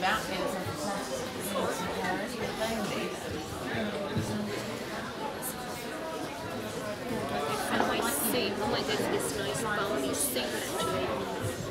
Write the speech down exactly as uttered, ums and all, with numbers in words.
about getting some plastic things to carry, but they need I might see, I might go for this nice balmy suit actually.